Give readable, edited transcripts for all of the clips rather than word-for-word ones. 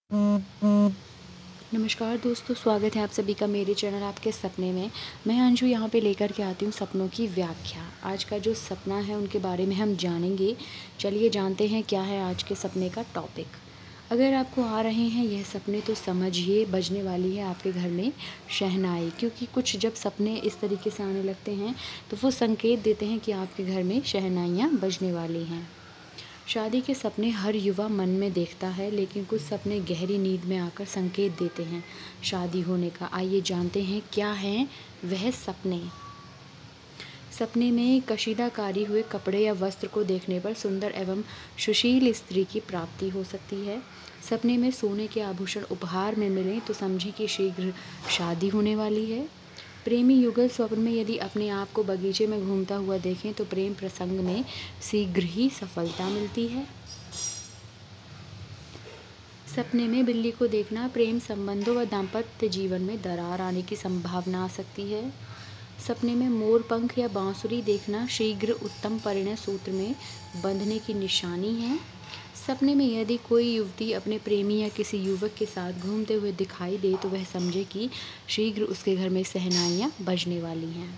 नमस्कार दोस्तों, स्वागत है आप सभी का मेरे चैनल आपके सपने में। मैं अंशु यहाँ पे लेकर के आती हूँ सपनों की व्याख्या। आज का जो सपना है उनके बारे में हम जानेंगे। चलिए जानते हैं क्या है आज के सपने का टॉपिक। अगर आपको आ रहे हैं यह सपने तो समझिए बजने वाली है आपके घर में शहनाई, क्योंकि कुछ जब सपने इस तरीके से आने लगते हैं तो वो संकेत देते हैं कि आपके घर में शहनाइयाँ बजने वाली हैं। शादी के सपने हर युवा मन में देखता है, लेकिन कुछ सपने गहरी नींद में आकर संकेत देते हैं शादी होने का। आइए जानते हैं क्या हैं वह सपने। सपने में कशीदाकारी हुए कपड़े या वस्त्र को देखने पर सुंदर एवं सुशील स्त्री की प्राप्ति हो सकती है। सपने में सोने के आभूषण उपहार में मिलें तो समझें कि शीघ्र शादी होने वाली है। प्रेमी युगल स्वप्न में यदि अपने आप को बगीचे में घूमता हुआ देखें तो प्रेम प्रसंग में शीघ्र ही सफलता मिलती है। सपने में बिल्ली को देखना प्रेम संबंधों व दाम्पत्य जीवन में दरार आने की संभावना आ सकती है। सपने में मोर पंख या बांसुरी देखना शीघ्र उत्तम परिणय सूत्र में बंधने की निशानी है। सपने में यदि कोई युवती अपने प्रेमी या किसी युवक के साथ घूमते हुए दिखाई दे तो वह समझे कि शीघ्र उसके घर में शहनाइयाँ बजने वाली हैं।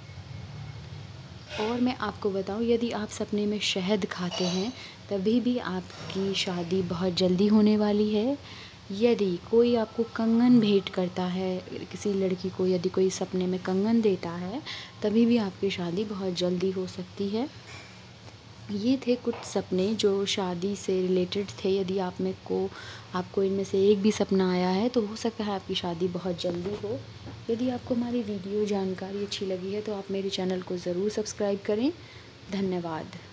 और मैं आपको बताऊं, यदि आप सपने में शहद खाते हैं तभी भी आपकी शादी बहुत जल्दी होने वाली है। यदि कोई आपको कंगन भेंट करता है, किसी लड़की को यदि कोई सपने में कंगन देता है तभी भी आपकी शादी बहुत जल्दी हो सकती है। ये थे कुछ सपने जो शादी से रिलेटेड थे। यदि आपको इनमें से एक भी सपना आया है तो हो सकता है आपकी शादी बहुत जल्दी हो। यदि आपको हमारी वीडियो जानकारी अच्छी लगी है तो आप मेरे चैनल को ज़रूर सब्सक्राइब करें। धन्यवाद।